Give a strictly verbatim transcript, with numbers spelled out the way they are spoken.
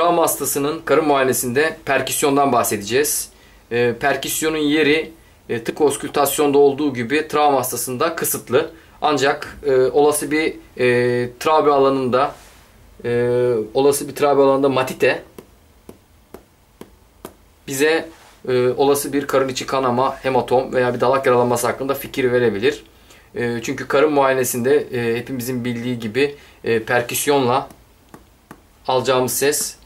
travma hastasının karın muayenesinde perküsyondan bahsedeceğiz. E, perküsyonun yeri e, tık oskültasyonda olduğu gibi travma hastasında kısıtlı. Ancak e, olası bir e, travma alanında e, olası bir travma alanında matite bize e, olası bir karın içi kanama, hematom veya bir dalak yaralanması hakkında fikir verebilir. E, çünkü karın muayenesinde e, hepimizin bildiği gibi e, perküsyonla alacağımız ses